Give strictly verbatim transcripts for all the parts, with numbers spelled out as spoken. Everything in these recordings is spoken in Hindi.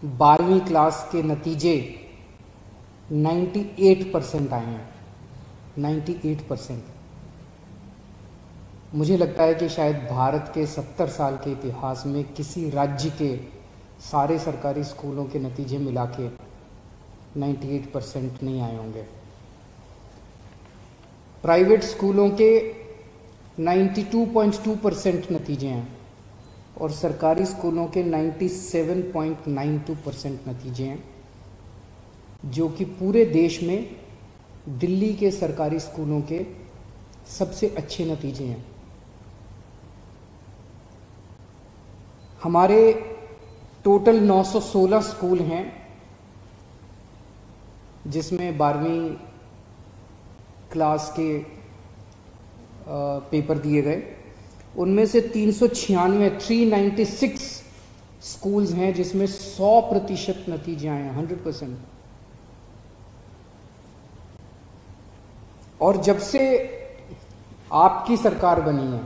बारहवीं क्लास के नतीजे अट्ठानवे परसेंट आए हैं। अट्ठानवे परसेंट। मुझे लगता है कि शायद भारत के सत्तर साल के इतिहास में किसी राज्य के सारे सरकारी स्कूलों के नतीजे मिला के अट्ठानवे परसेंट नहीं आए होंगे। प्राइवेट स्कूलों के बानवे पॉइंट दो परसेंट नतीजे हैं और सरकारी स्कूलों के सत्तानवे पॉइंट नौ दो परसेंट नतीजे हैं, जो कि पूरे देश में दिल्ली के सरकारी स्कूलों के सबसे अच्छे नतीजे हैं। हमारे टोटल नौ सौ सोलह स्कूल हैं जिसमें बारहवीं क्लास के आ, पेपर दिए गए। उनमें से तीन सौ छियानवे थ्री नाइन्टी सिक्स स्कूल्स हैं जिसमें सौ प्रतिशत नतीजे आए हैं, हंड्रेड परसेंट। और जब से आपकी सरकार बनी है,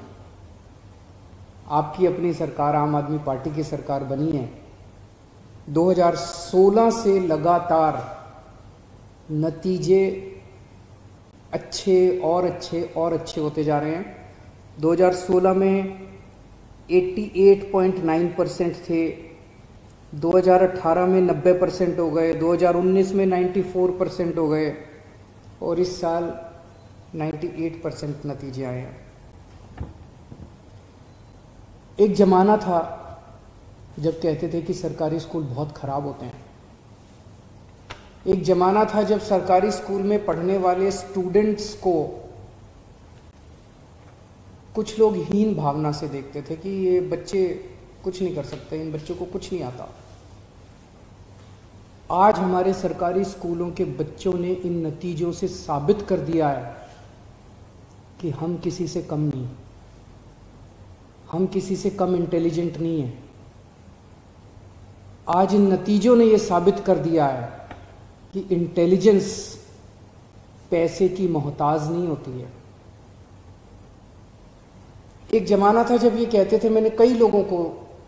आपकी अपनी सरकार आम आदमी पार्टी की सरकार बनी है, दो हज़ार सोलह से लगातार नतीजे अच्छे और अच्छे और अच्छे होते जा रहे हैं। दो हज़ार सोलह में अट्ठासी पॉइंट नौ परसेंट थे, दो हज़ार अठारह में नब्बे परसेंट हो गए, दो हज़ार उन्नीस में चौरानवे परसेंट हो गए और इस साल अट्ठानवे परसेंट नतीजे आए हैं। एक जमाना था जब कहते थे कि सरकारी स्कूल बहुत खराब होते हैं। एक जमाना था जब सरकारी स्कूल में पढ़ने वाले स्टूडेंट्स को कुछ लोग हीन भावना से देखते थे कि ये बच्चे कुछ नहीं कर सकते, इन बच्चों को कुछ नहीं आता। आज हमारे सरकारी स्कूलों के बच्चों ने इन नतीजों से साबित कर दिया है कि हम किसी से कम नहीं, हम किसी से कम इंटेलिजेंट नहीं हैं। आज इन नतीजों ने यह साबित कर दिया है कि इंटेलिजेंस पैसे की मोहताज नहीं होती है। एक जमाना था जब ये कहते थे, मैंने कई लोगों को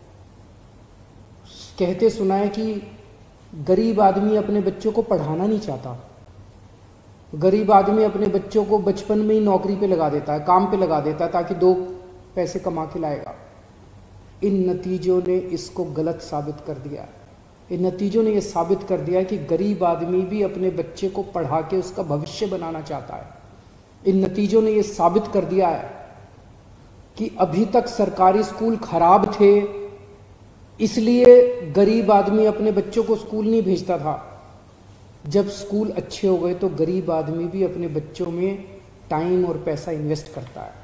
कहते सुना है कि गरीब आदमी अपने बच्चों को पढ़ाना नहीं चाहता, गरीब आदमी अपने बच्चों को बचपन में ही नौकरी पे लगा देता है, काम पे लगा देता है ताकि दो पैसे कमा के लाएगा। इन नतीजों ने इसको गलत साबित कर दिया है। इन नतीजों ने यह साबित कर दिया है कि गरीब आदमी भी अपने बच्चे को पढ़ा के उसका भविष्य बनाना चाहता है। इन नतीजों ने यह साबित कर दिया है कि अभी तक सरकारी स्कूल खराब थे, इसलिए गरीब आदमी अपने बच्चों को स्कूल नहीं भेजता था। जब स्कूल अच्छे हो गए तो गरीब आदमी भी अपने बच्चों में टाइम और पैसा इन्वेस्ट करता है।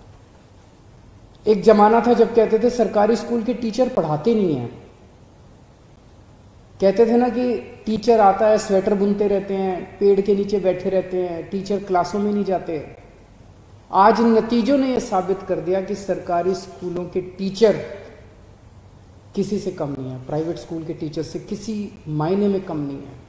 एक जमाना था जब कहते थे सरकारी स्कूल के टीचर पढ़ाते नहीं हैं, कहते थे ना कि टीचर आता है स्वेटर बुनते रहते हैं, पेड़ के नीचे बैठे रहते हैं, टीचर क्लासों में नहीं जाते। आज इन नतीजों ने यह साबित कर दिया कि सरकारी स्कूलों के टीचर किसी से कम नहीं है, प्राइवेट स्कूल के टीचर से किसी मायने में कम नहीं है।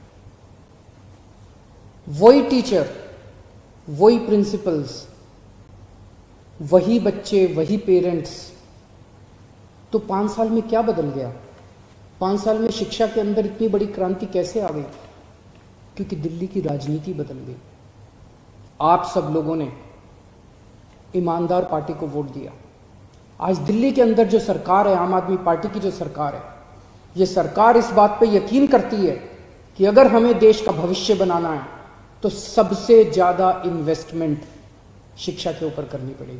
वही टीचर, वही प्रिंसिपल्स, वही बच्चे, वही पेरेंट्स। तो पांच साल में क्या बदल गया? पांच साल में शिक्षा के अंदर इतनी बड़ी क्रांति कैसे आ गई? क्योंकि दिल्ली की राजनीति बदल गई। आप सब लोगों ने ईमानदार पार्टी को वोट दिया। आज दिल्ली के अंदर जो सरकार है, आम आदमी पार्टी की जो सरकार है, ये सरकार इस बात पे यकीन करती है कि अगर हमें देश का भविष्य बनाना है तो सबसे ज्यादा इन्वेस्टमेंट शिक्षा के ऊपर करनी पड़ेगी।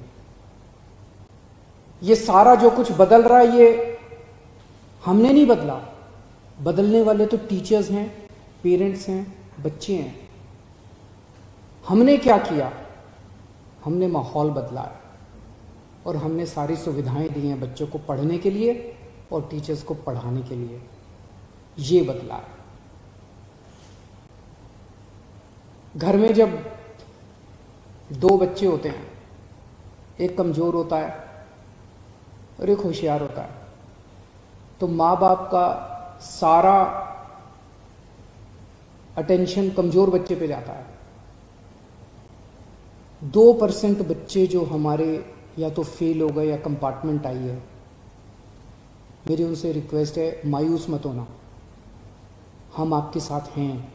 ये सारा जो कुछ बदल रहा है ये हमने नहीं बदला, बदलने वाले तो टीचर्स हैं, पेरेंट्स हैं, बच्चे हैं। हमने क्या किया? हमने माहौल बदला है और हमने सारी सुविधाएं दी हैं बच्चों को पढ़ने के लिए और टीचर्स को पढ़ाने के लिए। ये बदला है। घर में जब दो बच्चे होते हैं, एक कमजोर होता है और एक होशियार होता है, तो माँ बाप का सारा अटेंशन कमजोर बच्चे पे जाता है। दो परसेंट बच्चे जो हमारे या तो फेल हो गए या कंपार्टमेंट आई है, मेरी उनसे रिक्वेस्ट है मायूस मत होना। हम आपके साथ हैं,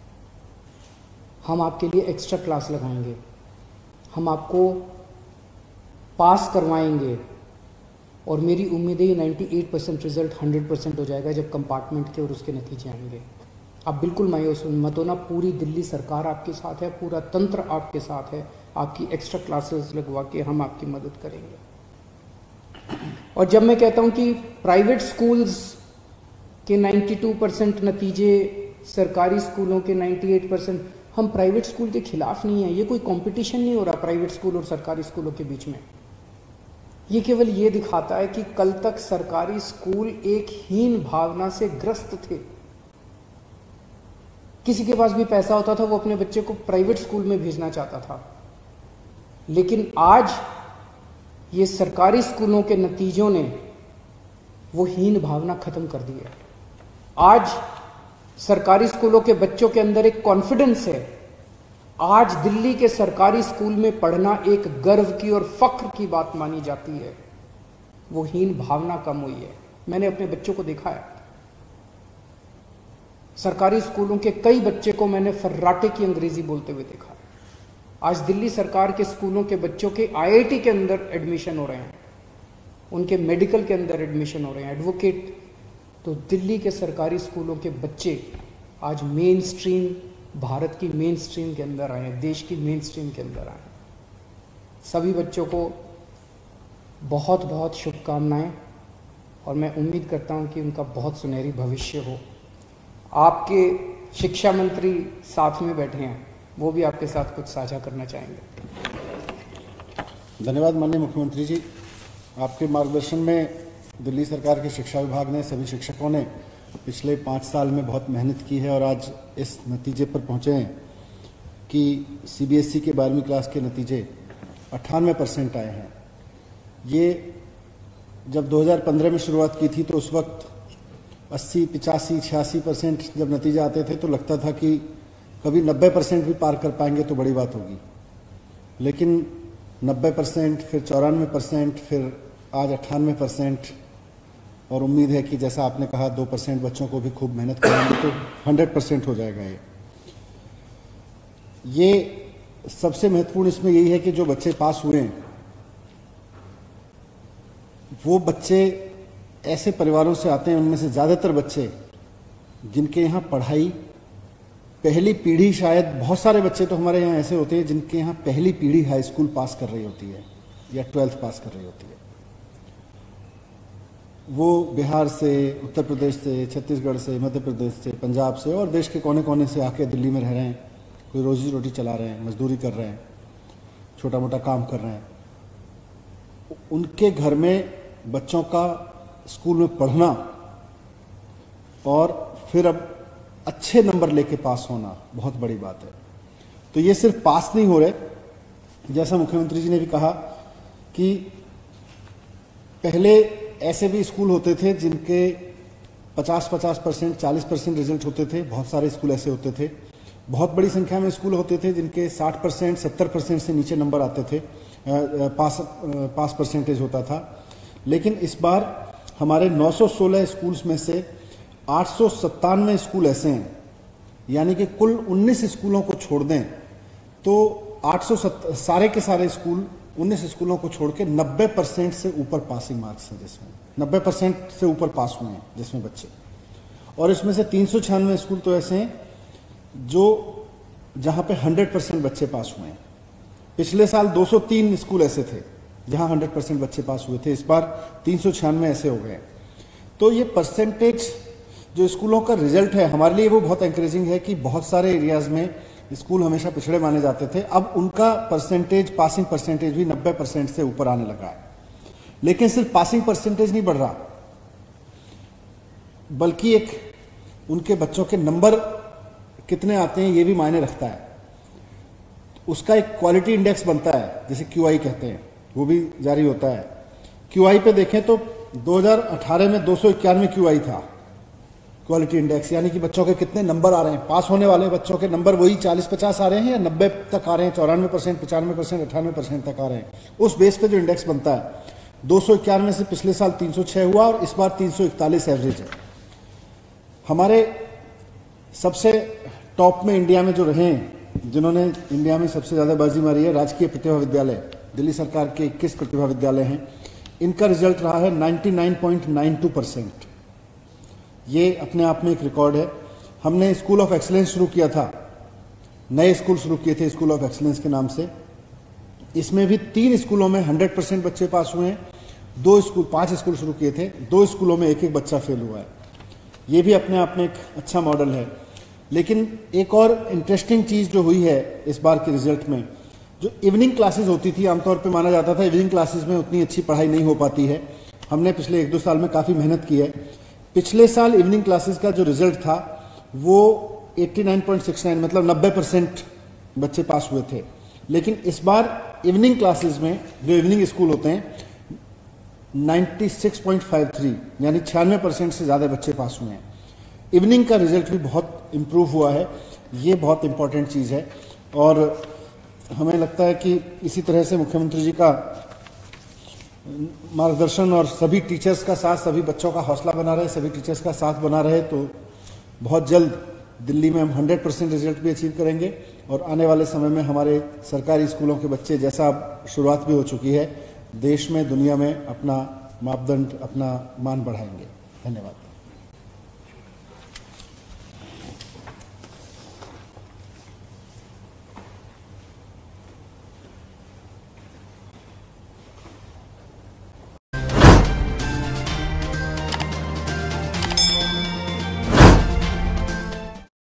हम आपके लिए एक्स्ट्रा क्लास लगाएंगे, हम आपको पास करवाएंगे और मेरी उम्मीद है अट्ठानवे परसेंट रिजल्ट सौ परसेंट हो जाएगा जब कंपार्टमेंट के और उसके नतीजे आएंगे। आप बिल्कुल मायूस मत होना, पूरी दिल्ली सरकार आपके साथ है, पूरा तंत्र आपके साथ है, आपकी एक्स्ट्रा क्लासेस लगवा के हम आपकी मदद करेंगे। और जब मैं कहता हूं कि प्राइवेट स्कूल्स के बानवे परसेंट नतीजे, सरकारी स्कूलों के अट्ठानवे परसेंट, हम प्राइवेट स्कूल के खिलाफ नहीं है, ये कोई कंपटीशन नहीं हो रहा प्राइवेट स्कूल और सरकारी स्कूलों के बीच में। ये केवल ये दिखाता है कि कल तक सरकारी स्कूल एक हीन भावना से ग्रस्त थे। किसी के पास भी पैसा होता था वो अपने बच्चे को प्राइवेट स्कूल में भेजना चाहता था, लेकिन आज ये सरकारी स्कूलों के नतीजों ने वो हीन भावना खत्म कर दी है। आज सरकारी स्कूलों के बच्चों के अंदर एक कॉन्फिडेंस है। आज दिल्ली के सरकारी स्कूल में पढ़ना एक गर्व की और फख्र की बात मानी जाती है। वो हीन भावना कम हुई है। मैंने अपने बच्चों को देखा है, सरकारी स्कूलों के कई बच्चे को मैंने फर्राटे की अंग्रेजी बोलते हुए देखा है। आज दिल्ली सरकार के स्कूलों के बच्चों के आईआईटी के अंदर एडमिशन हो रहे हैं, उनके मेडिकल के अंदर एडमिशन हो रहे हैं, एडवोकेट। तो दिल्ली के सरकारी स्कूलों के बच्चे आज मेन स्ट्रीम, भारत की मेन स्ट्रीम के अंदर आए हैं, देश की मेन स्ट्रीम के अंदर आए हैं। सभी बच्चों को बहुत बहुत शुभकामनाएं और मैं उम्मीद करता हूं कि उनका बहुत सुनहरी भविष्य हो। आपके शिक्षा मंत्री साथ में बैठे हैं, वो भी आपके साथ कुछ साझा करना चाहेंगे। धन्यवाद माननीय मुख्यमंत्री जी। आपके मार्गदर्शन में दिल्ली सरकार के शिक्षा विभाग ने, सभी शिक्षकों ने पिछले पाँच साल में बहुत मेहनत की है और आज इस नतीजे पर पहुंचे हैं कि सीबीएसई के बारहवीं क्लास के नतीजे अट्ठानवे परसेंट आए हैं। ये जब दो हज़ार पंद्रह में शुरुआत की थी तो उस वक्त अस्सी, पिचासी, छियासी परसेंट जब नतीजे आते थे तो लगता था कि कभी नब्बे परसेंट भी पार कर पाएंगे तो बड़ी बात होगी, लेकिन नब्बे परसेंट, फिर चौरानवे परसेंट, फिर आज अट्ठानवे परसेंट। और उम्मीद है कि जैसा आपने कहा दो परसेंट बच्चों को भी खूब मेहनत करेंगे तो हंड्रेड परसेंट हो जाएगा। ये ये सबसे महत्वपूर्ण इसमें यही है कि जो बच्चे पास हुए हैं वो बच्चे ऐसे परिवारों से आते हैं, उनमें से ज़्यादातर बच्चे जिनके यहाँ पढ़ाई पहली पीढ़ी, शायद बहुत सारे बच्चे तो हमारे यहाँ ऐसे होते हैं जिनके यहाँ पहली पीढ़ी हाई स्कूल पास कर रही होती है या ट्वेल्थ पास कर रही होती है। वो बिहार से, उत्तर प्रदेश से, छत्तीसगढ़ से, मध्य प्रदेश से, पंजाब से और देश के कोने कोने से आके दिल्ली में रह रहे हैं, कोई रोजी रोटी चला रहे हैं, मजदूरी कर रहे हैं, छोटा मोटा काम कर रहे हैं। उनके घर में बच्चों का स्कूल में पढ़ना और फिर अब अच्छे नंबर लेके पास होना बहुत बड़ी बात है। तो ये सिर्फ पास नहीं हो रहे, जैसा मुख्यमंत्री जी ने भी कहा कि पहले ऐसे भी स्कूल होते थे जिनके पचास पचास परसेंट, चालीस परसेंट रिजल्ट होते थे। बहुत सारे स्कूल ऐसे होते थे। बहुत बड़ी संख्या में स्कूल होते थे जिनके साठ परसेंट, सत्तर परसेंट से नीचे नंबर आते थे, पास पास परसेंटेज होता था। लेकिन इस बार हमारे नौ सौ सोलह स्कूल्स में से आठ सौ सत्तानवे स्कूल ऐसे हैं, यानी कि कुल उन्नीस स्कूलों को छोड़ दें तो आठ सौ सारे के सारे स्कूल, उन्नीस स्कूलों को छोड़ के नब्बे परसेंट से ऊपर पासिंग मार्क्स हैं, जिसमें नब्बे परसेंट से ऊपर पास हुए हैं जिसमें बच्चे। और इसमें से तीन सौ छियानवे स्कूल तो ऐसे हैं जो जहां पे हंड्रेड परसेंट बच्चे पास हुए हैं। पिछले साल दो सौ तीन स्कूल ऐसे थे जहां हंड्रेड परसेंट बच्चे पास हुए थे, इस बार तीन सौ छियानवे ऐसे हो गए। तो ये परसेंटेज जो स्कूलों का रिजल्ट है हमारे लिए वो बहुत एनकरेजिंग है कि बहुत सारे एरियाज में स्कूल हमेशा पिछड़े माने जाते थे, अब उनका परसेंटेज, पासिंग परसेंटेज भी नब्बे परसेंट से ऊपर आने लगा है। लेकिन सिर्फ पासिंग परसेंटेज नहीं बढ़ रहा, बल्कि एक उनके बच्चों के नंबर कितने आते हैं ये भी मायने रखता है। उसका एक क्वालिटी इंडेक्स बनता है जिसे क्यूआई कहते हैं, वो भी जारी होता है। क्यूआई पे देखें तो दो हज़ार अठारह में दो सौ इक्यानवे क्यूआई था, क्वालिटी इंडेक्स, यानी कि बच्चों के कितने नंबर आ रहे हैं, पास होने वाले बच्चों के नंबर वही चालीस पचास आ रहे हैं या नब्बे तक आ रहे हैं, चौरानवे परसेंट, पचानवे परसेंट, अट्ठानवे परसेंट तक आ रहे हैं। उस बेस पे जो इंडेक्स बनता है दो सौ इक्यानवे से पिछले साल तीन सौ छह हुआ और इस बार तीन सौ इकतालीस एवरेज है। हमारे सबसे टॉप में इंडिया में जो रहे हैं, जिन्होंने इंडिया में सबसे ज़्यादा बाजी मारी है, राजकीय प्रतिभा विद्यालय, दिल्ली सरकार के इक्कीस प्रतिभा विद्यालय हैं, इनका रिजल्ट रहा है निन्यानवे पॉइंट नौ दो परसेंट। ये अपने आप में एक रिकॉर्ड है। हमने स्कूल ऑफ एक्सीलेंस शुरू किया था, नए स्कूल शुरू किए थे स्कूल ऑफ एक्सीलेंस के नाम से। इसमें भी तीन स्कूलों में सौ परसेंट बच्चे पास हुए हैं, दो स्कूल पांच स्कूल शुरू किए थे, दो स्कूलों में एक एक बच्चा फेल हुआ है। ये भी अपने आप में एक अच्छा मॉडल है। लेकिन एक और इंटरेस्टिंग चीज़ जो हुई है इस बार के रिजल्ट में, जो इवनिंग क्लासेस होती थी, आमतौर पे माना जाता था इवनिंग क्लासेस में उतनी अच्छी पढ़ाई नहीं हो पाती है। हमने पिछले एक दो साल में काफ़ी मेहनत की है। पिछले साल इवनिंग क्लासेस का जो रिजल्ट था वो नवासी पॉइंट छह नौ मतलब नब्बे परसेंट बच्चे पास हुए थे। लेकिन इस बार इवनिंग क्लासेस में जो इवनिंग स्कूल होते हैं छियानवे पॉइंट पाँच तीन यानी छियानवे परसेंट से ज़्यादा बच्चे पास हुए हैं। इवनिंग का रिजल्ट भी बहुत इम्प्रूव हुआ है। ये बहुत इंपॉर्टेंट चीज़ है और हमें लगता है कि इसी तरह से मुख्यमंत्री जी का मार्गदर्शन और सभी टीचर्स का साथ, सभी बच्चों का हौसला बना रहे, सभी टीचर्स का साथ बना रहे, तो बहुत जल्द दिल्ली में हम सौ परसेंट रिजल्ट भी अचीव करेंगे और आने वाले समय में हमारे सरकारी स्कूलों के बच्चे, जैसा अब शुरुआत भी हो चुकी है, देश में दुनिया में अपना मापदंड, अपना मान बढ़ाएंगे। धन्यवाद।